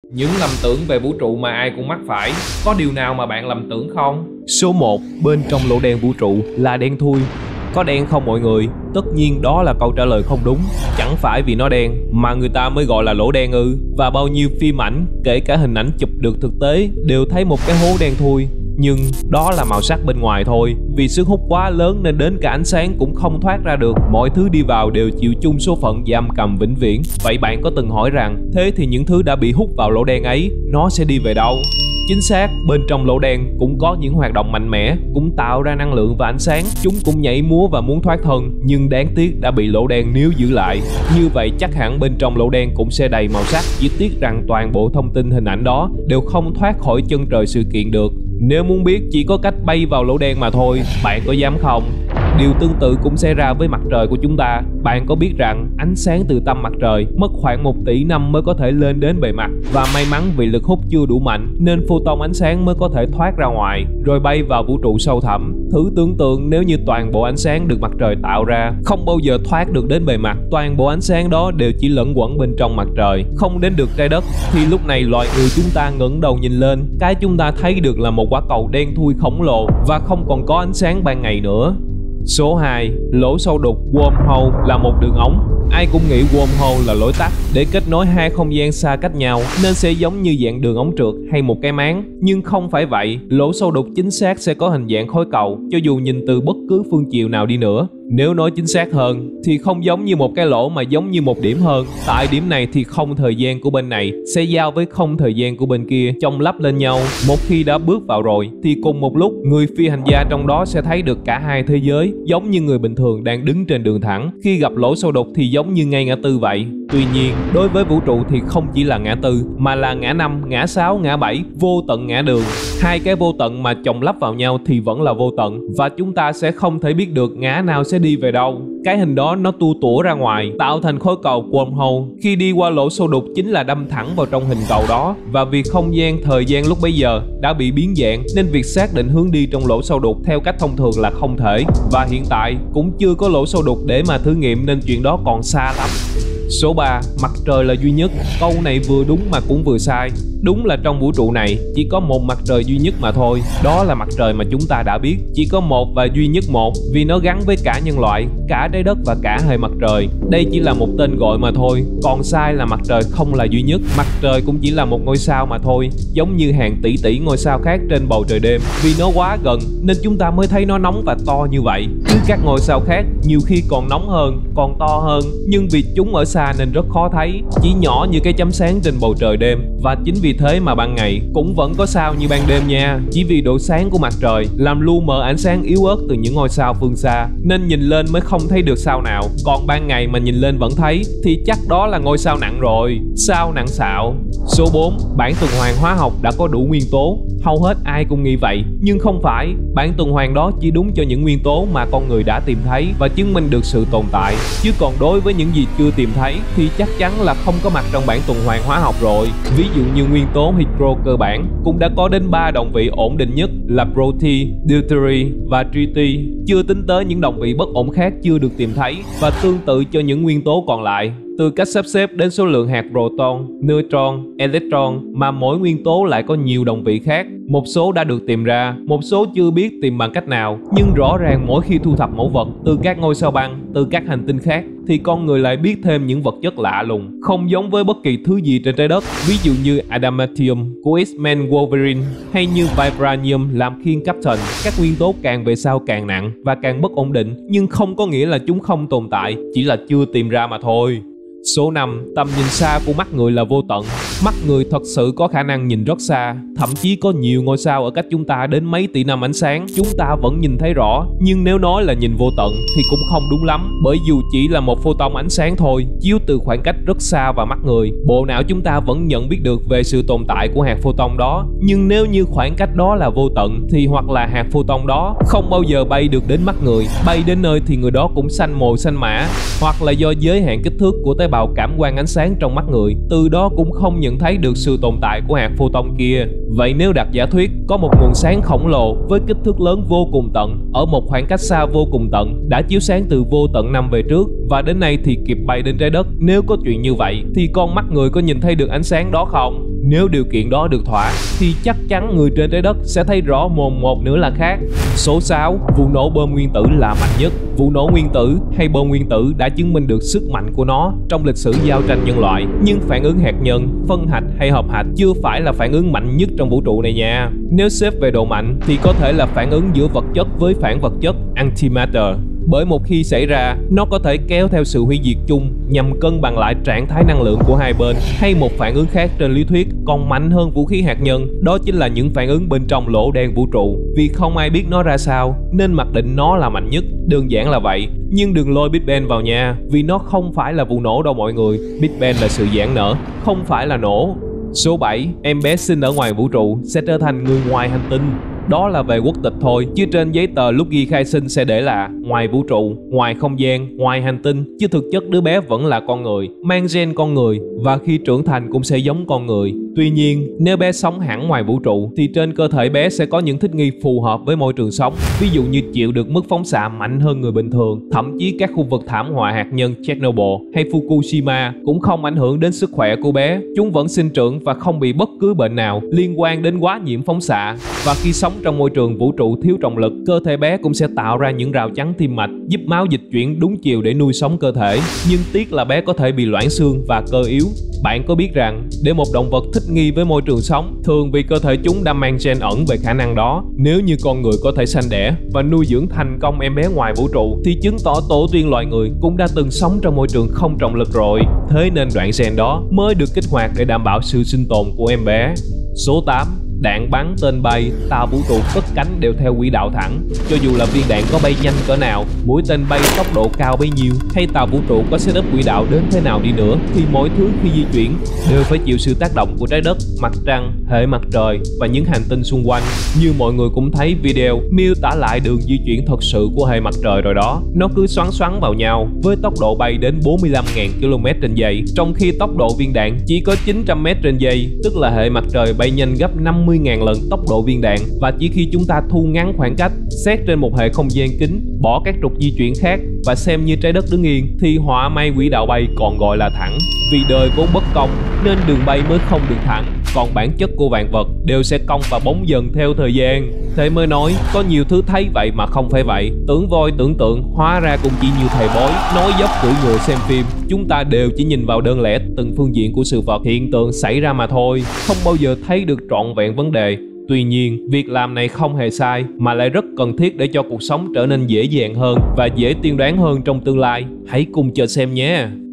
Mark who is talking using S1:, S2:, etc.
S1: Những lầm tưởng về vũ trụ mà ai cũng mắc phải. Có điều nào mà bạn lầm tưởng không?
S2: Số 1. Bên trong lỗ đen vũ trụ là đen thui. Có đen không mọi người? Tất nhiên đó là câu trả lời không đúng. Chẳng phải vì nó đen mà người ta mới gọi là lỗ đen ư? Và bao nhiêu phim ảnh, kể cả hình ảnh chụp được thực tế, đều thấy một cái hố đen thui. Nhưng đó là màu sắc bên ngoài thôi. Vì sức hút quá lớn nên đến cả ánh sáng cũng không thoát ra được. Mọi thứ đi vào đều chịu chung số phận giam cầm vĩnh viễn. Vậy bạn có từng hỏi rằng, thế thì những thứ đã bị hút vào lỗ đen ấy, nó sẽ đi về đâu? Chính xác, bên trong lỗ đen cũng có những hoạt động mạnh mẽ, cũng tạo ra năng lượng và ánh sáng. Chúng cũng nhảy múa và muốn thoát thân, nhưng đáng tiếc đã bị lỗ đen níu giữ lại. Như vậy chắc hẳn bên trong lỗ đen cũng sẽ đầy màu sắc. Chỉ tiếc rằng toàn bộ thông tin hình ảnh đó đều không thoát khỏi chân trời sự kiện được. Nếu muốn biết chỉ có cách bay vào lỗ đen mà thôi, bạn có dám không? Điều tương tự cũng xảy ra với mặt trời của chúng ta. Bạn có biết rằng ánh sáng từ tâm mặt trời mất khoảng 1 tỷ năm mới có thể lên đến bề mặt, và may mắn vì lực hút chưa đủ mạnh nên photon ánh sáng mới có thể thoát ra ngoài rồi bay vào vũ trụ sâu thẳm. Thử tưởng tượng nếu như toàn bộ ánh sáng được mặt trời tạo ra không bao giờ thoát được đến bề mặt, toàn bộ ánh sáng đó đều chỉ lẫn quẩn bên trong mặt trời, không đến được trái đất, thì lúc này loài người chúng ta ngẩng đầu nhìn lên, cái chúng ta thấy được là một quả cầu đen thui khổng lồ và không còn có ánh sáng ban ngày nữa. Số 2. Lỗ sâu đục wormhole là một đường ống. Ai cũng nghĩ wormhole là lối tắt để kết nối hai không gian xa cách nhau, nên sẽ giống như dạng đường ống trượt hay một cái máng. Nhưng không phải vậy, lỗ sâu đục chính xác sẽ có hình dạng khối cầu, cho dù nhìn từ bất cứ phương chiều nào đi nữa. Nếu nói chính xác hơn thì không giống như một cái lỗ mà giống như một điểm hơn. Tại điểm này thì không thời gian của bên này sẽ giao với không thời gian của bên kia, chồng lắp lên nhau. Một khi đã bước vào rồi thì cùng một lúc người phi hành gia trong đó sẽ thấy được cả hai thế giới, giống như người bình thường đang đứng trên đường thẳng. Khi gặp lỗ sâu đục thì giống như ngay ngã tư vậy. Tuy nhiên đối với vũ trụ thì không chỉ là ngã tư mà là ngã 5, ngã 6, ngã 7, vô tận ngã đường. Hai cái vô tận mà chồng lắp vào nhau thì vẫn là vô tận, và chúng ta sẽ không thể biết được ngã nào sẽ đi về đâu. Cái hình đó nó tua tủa ra ngoài tạo thành khối cầu wormhole. Khi đi qua lỗ sâu đục chính là đâm thẳng vào trong hình cầu đó, và vì không gian thời gian lúc bấy giờ đã bị biến dạng nên việc xác định hướng đi trong lỗ sâu đục theo cách thông thường là không thể, và hiện tại cũng chưa có lỗ sâu đục để mà thử nghiệm nên chuyện đó còn xa lắm. Số 3. Mặt trời là duy nhất. Câu này vừa đúng mà cũng vừa sai. Đúng là trong vũ trụ này chỉ có một mặt trời duy nhất mà thôi. Đó là mặt trời mà chúng ta đã biết. Chỉ có một và duy nhất một, vì nó gắn với cả nhân loại, cả trái đất và cả hệ mặt trời. Đây chỉ là một tên gọi mà thôi. Còn sai là mặt trời không là duy nhất. Mặt trời cũng chỉ là một ngôi sao mà thôi, giống như hàng tỷ tỷ ngôi sao khác trên bầu trời đêm. Vì nó quá gần nên chúng ta mới thấy nó nóng và to như vậy. Chứ các ngôi sao khác nhiều khi còn nóng hơn, còn to hơn, nhưng vì chúng ở xa nên rất khó thấy, chỉ nhỏ như cái chấm sáng trên bầu trời đêm. Và chính vì thế mà ban ngày cũng vẫn có sao như ban đêm nha. Chỉ vì độ sáng của mặt trời làm lu mờ ánh sáng yếu ớt từ những ngôi sao phương xa, nên nhìn lên mới không thấy được sao nào. Còn ban ngày mà nhìn lên vẫn thấy thì chắc đó là ngôi sao nặng rồi. Sao nặng xạo. Số 4. Bảng tuần hoàn hóa học đã có đủ nguyên tố. Hầu hết ai cũng nghĩ vậy, nhưng không phải. Bảng tuần hoàn đó chỉ đúng cho những nguyên tố mà con người đã tìm thấy và chứng minh được sự tồn tại, chứ còn đối với những gì chưa tìm thấy thì chắc chắn là không có mặt trong bảng tuần hoàn hóa học rồi. Ví dụ như nguyên tố hydro cơ bản cũng đã có đến 3 đồng vị ổn định nhất là proti, deuteri và triti, chưa tính tới những đồng vị bất ổn khác chưa được tìm thấy. Và tương tự cho những nguyên tố còn lại, từ cách sắp xếp đến số lượng hạt proton, neutron, electron, mà mỗi nguyên tố lại có nhiều đồng vị khác. Một số đã được tìm ra, một số chưa biết tìm bằng cách nào. Nhưng rõ ràng mỗi khi thu thập mẫu vật từ các ngôi sao băng, từ các hành tinh khác, thì con người lại biết thêm những vật chất lạ lùng, không giống với bất kỳ thứ gì trên trái đất. Ví dụ như adamantium của X-Men Wolverine, hay như vibranium làm khiên Captain. Các nguyên tố càng về sau càng nặng và càng bất ổn định, nhưng không có nghĩa là chúng không tồn tại, chỉ là chưa tìm ra mà thôi. Số 5. Tầm nhìn xa của mắt người là vô tận. Mắt người thật sự có khả năng nhìn rất xa, thậm chí có nhiều ngôi sao ở cách chúng ta đến mấy tỷ năm ánh sáng chúng ta vẫn nhìn thấy rõ. Nhưng nếu nói là nhìn vô tận thì cũng không đúng lắm, bởi dù chỉ là một photon ánh sáng thôi, chiếu từ khoảng cách rất xa vào mắt người, bộ não chúng ta vẫn nhận biết được về sự tồn tại của hạt photon đó. Nhưng nếu như khoảng cách đó là vô tận thì hoặc là hạt photon đó không bao giờ bay được đến mắt người, bay đến nơi thì người đó cũng xanh mồi xanh mã, hoặc là do giới hạn kích thước của tế bào cảm quan ánh sáng trong mắt người, từ đó cũng không nhận thấy được sự tồn tại của hạt photon kia. Vậy nếu đặt giả thuyết có một nguồn sáng khổng lồ với kích thước lớn vô cùng tận ở một khoảng cách xa vô cùng tận, đã chiếu sáng từ vô tận năm về trước và đến nay thì kịp bay đến trái đất, nếu có chuyện như vậy thì con mắt người có nhìn thấy được ánh sáng đó không? Nếu điều kiện đó được thỏa thì chắc chắn người trên trái đất sẽ thấy rõ mồn một nữa là khác. Số 6. Vụ nổ bom nguyên tử là mạnh nhất. Vụ nổ nguyên tử hay bom nguyên tử đã chứng minh được sức mạnh của nó trong lịch sử giao tranh nhân loại. Nhưng phản ứng hạt nhân, phân hạch hay hợp hạch chưa phải là phản ứng mạnh nhất trong vũ trụ này nha. Nếu xếp về độ mạnh thì có thể là phản ứng giữa vật chất với phản vật chất, antimatter. Bởi một khi xảy ra, nó có thể kéo theo sự hủy diệt chung nhằm cân bằng lại trạng thái năng lượng của hai bên. Hay một phản ứng khác trên lý thuyết còn mạnh hơn vũ khí hạt nhân, đó chính là những phản ứng bên trong lỗ đen vũ trụ. Vì không ai biết nó ra sao nên mặc định nó là mạnh nhất, đơn giản là vậy. Nhưng đừng lôi Big Bang vào nha, vì nó không phải là vụ nổ đâu mọi người. Big Bang là sự giãn nở, không phải là nổ. Số 7. Em bé sinh ở ngoài vũ trụ sẽ trở thành người ngoài hành tinh. Đó là về quốc tịch thôi, chứ trên giấy tờ lúc ghi khai sinh sẽ để là ngoài vũ trụ, ngoài không gian, ngoài hành tinh. Chứ thực chất đứa bé vẫn là con người, mang gen con người, và khi trưởng thành cũng sẽ giống con người. Tuy nhiên, nếu bé sống hẳn ngoài vũ trụ thì trên cơ thể bé sẽ có những thích nghi phù hợp với môi trường sống. Ví dụ như chịu được mức phóng xạ mạnh hơn người bình thường. Thậm chí các khu vực thảm họa hạt nhân Chernobyl hay Fukushima cũng không ảnh hưởng đến sức khỏe của bé. Chúng vẫn sinh trưởng và không bị bất cứ bệnh nào liên quan đến quá nhiễm phóng xạ. Và khi sống trong môi trường vũ trụ thiếu trọng lực, cơ thể bé cũng sẽ tạo ra những rào chắn tim mạch, giúp máu dịch chuyển đúng chiều để nuôi sống cơ thể. Nhưng tiếc là bé có thể bị loãng xương và cơ yếu. Bạn có biết rằng để một động vật thích nghi với môi trường sống, thường vì cơ thể chúng đã mang gen ẩn về khả năng đó. Nếu như con người có thể sanh đẻ và nuôi dưỡng thành công em bé ngoài vũ trụ thì chứng tỏ tổ tiên loài người cũng đã từng sống trong môi trường không trọng lực rồi. Thế nên đoạn gen đó mới được kích hoạt để đảm bảo sự sinh tồn của em bé. Số 8. Đạn bắn, tên bay, tàu vũ trụ cất cánh đều theo quỹ đạo thẳng. Cho dù là viên đạn có bay nhanh cỡ nào, mũi tên bay tốc độ cao bấy nhiêu, hay tàu vũ trụ có setup quỹ đạo đến thế nào đi nữa, thì mỗi thứ khi di chuyển đều phải chịu sự tác động của trái đất, mặt trăng, hệ mặt trời và những hành tinh xung quanh. Như mọi người cũng thấy video miêu tả lại đường di chuyển thật sự của hệ mặt trời rồi đó. Nó cứ xoắn xoắn vào nhau với tốc độ bay đến 45.000 km/giây, trong khi tốc độ viên đạn chỉ có 900 m/giây, tức là hệ mặt trời bay nhanh gấp 50.000 lần tốc độ viên đạn. Và chỉ khi chúng ta thu ngắn khoảng cách, xét trên một hệ không gian kính, bỏ các trục di chuyển khác và xem như trái đất đứng yên, thì họa may quỹ đạo bay còn gọi là thẳng. Vì đời vốn bất công nên đường bay mới không được thẳng, còn bản chất của vạn vật đều sẽ cong và bóng dần theo thời gian. Thế mới nói có nhiều thứ thấy vậy mà không phải vậy. Tưởng voi tưởng tượng, hóa ra cũng chỉ như thầy bói nói dốc cưỡi ngựa xem phim. Chúng ta đều chỉ nhìn vào đơn lẻ từng phương diện của sự vật, hiện tượng xảy ra mà thôi, không bao giờ thấy được trọn vẹn vấn đề. Tuy nhiên, việc làm này không hề sai mà lại rất cần thiết để cho cuộc sống trở nên dễ dàng hơn và dễ tiên đoán hơn trong tương lai. Hãy cùng chờ xem nhé.